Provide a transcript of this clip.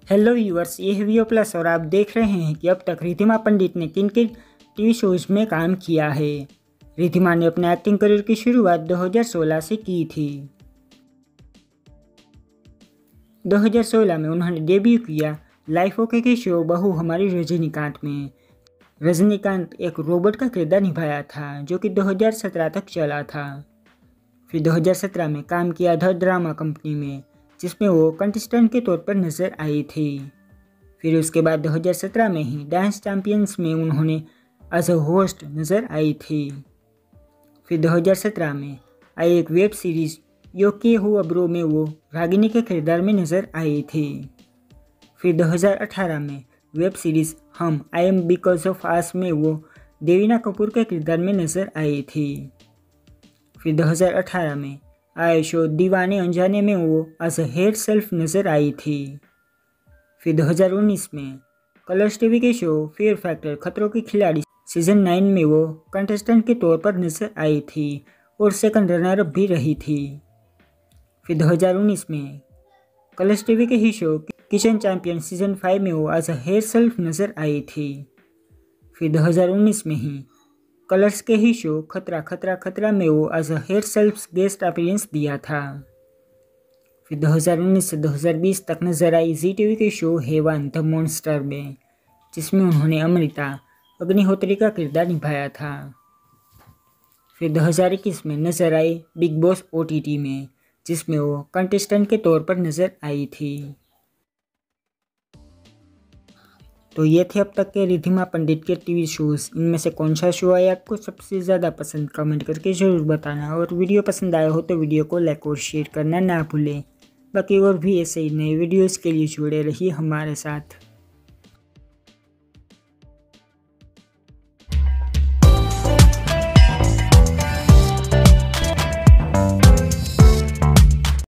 Hello viewers, ये है video plus और आप देख रहे हैं कि अब तक रिद्धिमा पंडित ने किन किन टीवी शोज में काम किया है। रिद्धिमा ने अपने एक्टिंग करियर की शुरुआत 2016 से की थी। 2016 में उन्होंने डेब्यू किया लाइफ ओके के शो बहू हमारी रजनीकांत में। रजनीकांत एक रोबोट का किरदार निभाया था जो कि 2017 तक चला था। फिर 2017 में काम किया द ड्रामा कंपनी में, जिसमें वो कंटेस्टेंट के तौर पर नजर आई थी। फिर उसके बाद 2017 में ही डांस चैंपियंस में उन्होंने एज अ होस्ट नजर आई थी। फिर 2017 में आई एक वेब सीरीज यो के हो अब्रो में वो रागिनी के किरदार में नजर आई थी। फिर 2018 में web series Hum I am because of us में वो देवीना कपूर के किरदार में नजर आई थी। फिर 2018 में आए शो दीवाने अनजाने में वो एज अ हेड सेल्फ नजर आई थी। फिर 2019 में कलर्स टीवी के show fear factor Khatron Ke खिलाड़ी सीजन 9 में वो कंटेस्टेंट के तौर पर नजर आई थी और सेकंड रनर अप भी रही थी। फिर 2019 में कलर्स टीवी के ही शो किचन चैंपियन सीजन 5 में वो एज अ हेड सेल्फ नजर आई थी। फिर 2019 में ही कलर्स के ही शो खतरा खतरा खतरा में वो as a herself guest appearance दिया था। फिर 2019 से 2020 तक नजर आई जी टीवी के शो हेवन द मॉन्स्टर में, जिसमें उन्होंने अमृता अग्निहोत्री का किरदार निभाया था। फिर 2021 में नजर आई बिग बॉस OTT में, जिसमें वो कंटेस्टेंट के तौर पर नजर आई थी। तो ये थे अब तक के रिद्धिमा पंडित के टीवी शोज़। इनमें से कौन सा शो आया आपको सबसे ज़्यादा पसंद, कमेंट करके ज़रूर बताना। और वीडियो पसंद आया हो तो वीडियो को लाइक और शेयर करना ना भूलें। बाकी और भी ऐसे ही नए वीडियोज़ के लिए जुड़े रहिए हमारे साथ।